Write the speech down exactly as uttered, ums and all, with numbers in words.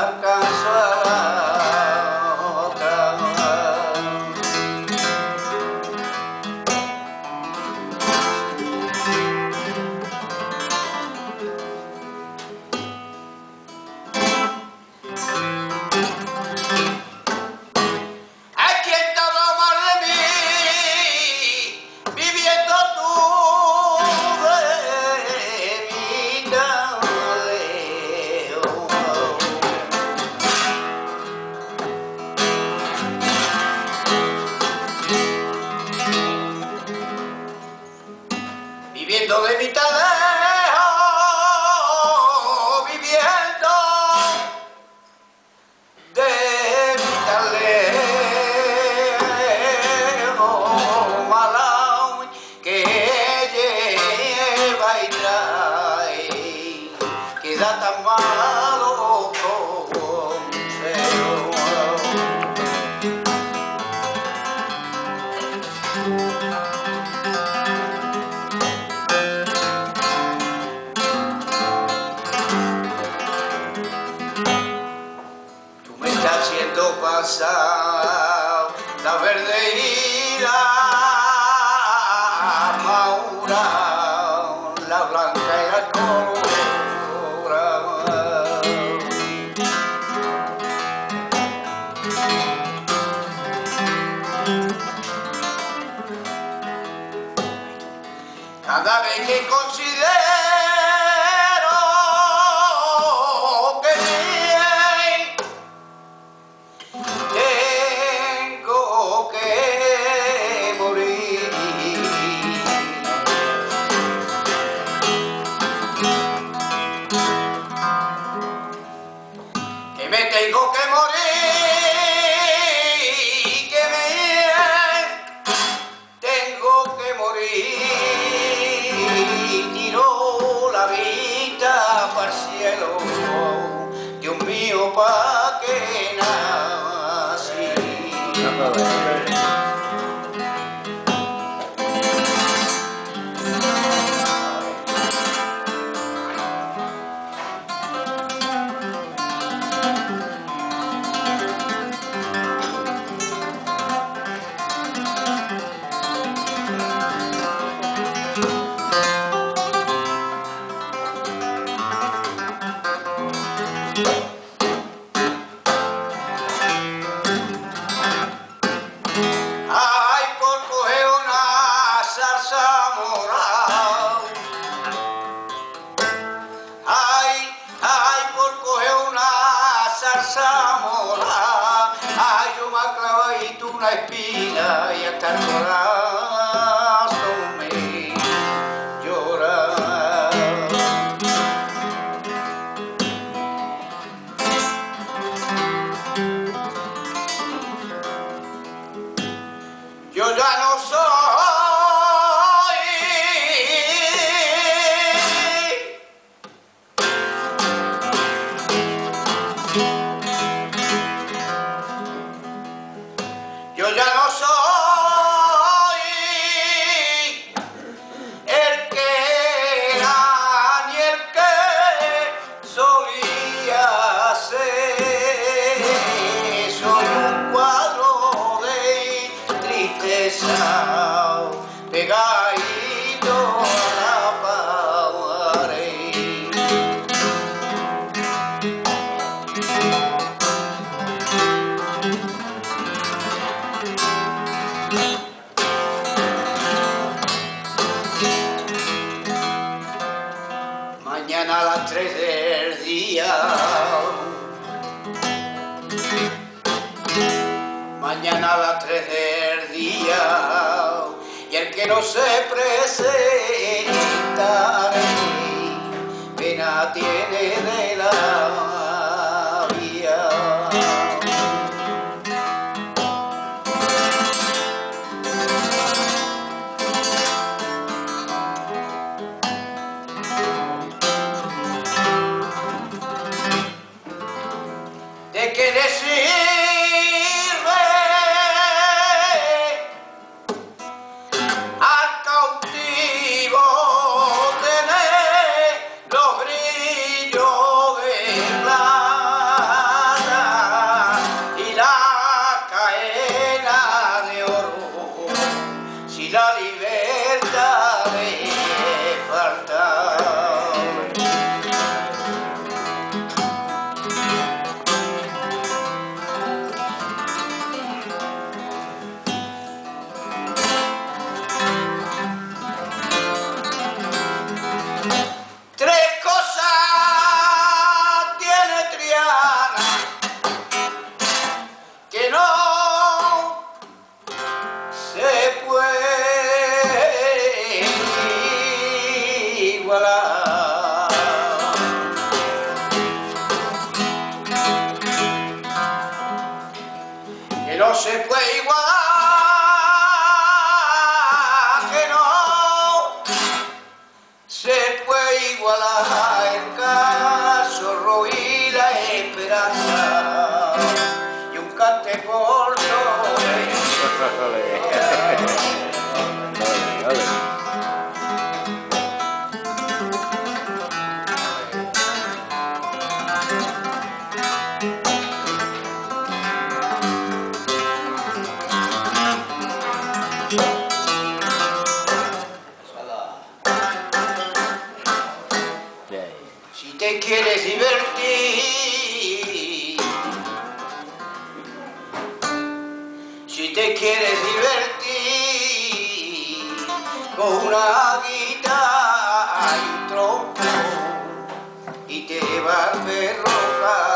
alcanzo a la otra. Hay quien te habla mal de mí, viviendo tú de mí tan lejos. Viviendo de mí tan lejos, viviendo de mí tan lejos, mala que lleva y trae, queda tan malo consejo. Haciendo pasar la verde y la maura, la blanca y la colorada. Cada vez que considero que tengo que morir, que me tengo que morir, que me tengo que morir, tiro la vida para el cielo, Dios mío, pa' que nací. Ay, por coger una salsa morada. Ay, ay, por coger una salsa morada. Ay, yo me he clavado una espina y hasta el corazón me llora. Yo ya no soy Yo ya no soy el que era ni el que solía ser. Soy un cuadro de tristeza pegadito a la pared. Mañana a las tres del día, mañana a las tres del día, y el que no se presenta pena tiene de la vía. ¿De qué le sirve al cautivo tener los grillos de plata? no se puede igualar, que no se puede igualar el caso y la esperanza y un cante por si te quieres divertir, si te quieres divertir con una guitarra y un trompo y te vas a derrocar.